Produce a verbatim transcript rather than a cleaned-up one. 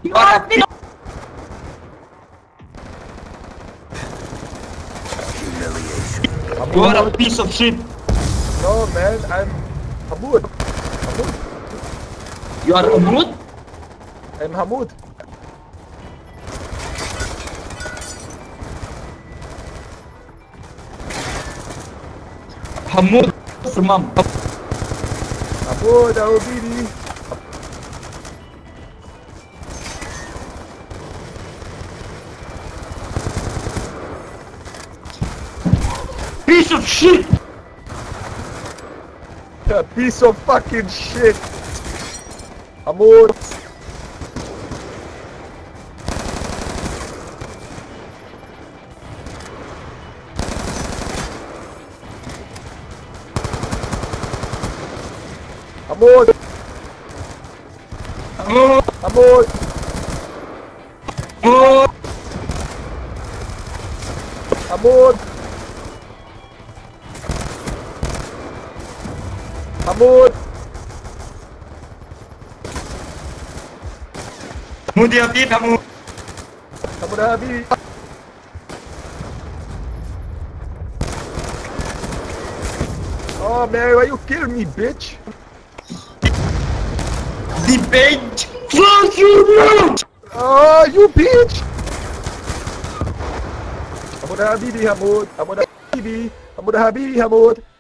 You are a piece. Humiliation. You are a piece of shit. No, man, I'm Hamood. Hamood. You are a mood? I'm Hamood. Hamood from mom. Hamood, Habibi. Piece of shit! A piece of fucking shit. Hamood. Hamood. Hamood! Hamood. Hamood! Hamood. Hamood. Hamood ya Habib, Hamood! Hamood Habibi. Oh man, why you kill me, bitch? The bitch! Fuck you, no! Oh, you bitch! Hamood Habibi, Hamood. Hamood Habibi. Hamood Habibi, Hamood.